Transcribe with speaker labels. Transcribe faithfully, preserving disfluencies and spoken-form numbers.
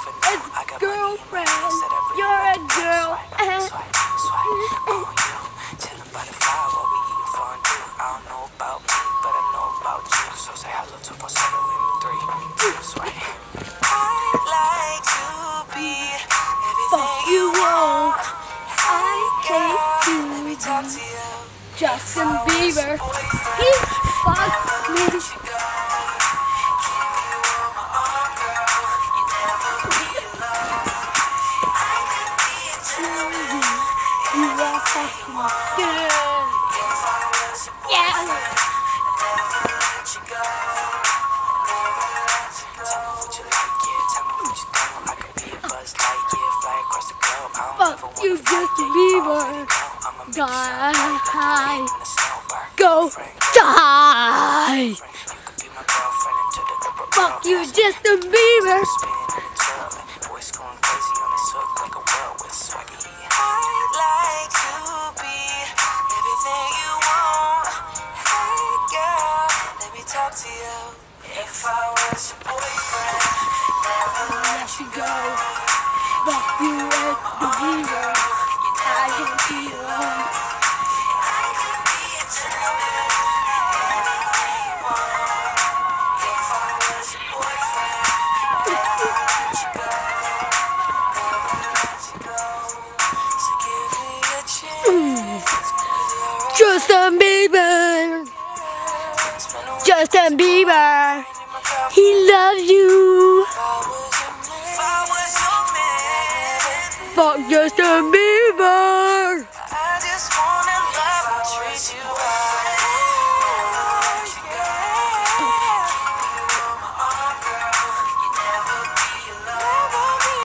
Speaker 1: It's girlfriend. You're a girl. Fuck you all. I hate you. Justin Bieber. He fucked me. You are fucking good. Yeah. Fuck you, Justin Bieber. Die. Go die. Fuck you, Justin Bieber. Talk to you. If I was your boyfriend, never let you go. Fuck you at the hero. I can be alone. I can be a gentleman. Anything you want. If I was your boyfriend, never let you go. Never let you go. So give me a chance. Justin Bieber. Justin Bieber, he loves you. Fuck Justin Bieber.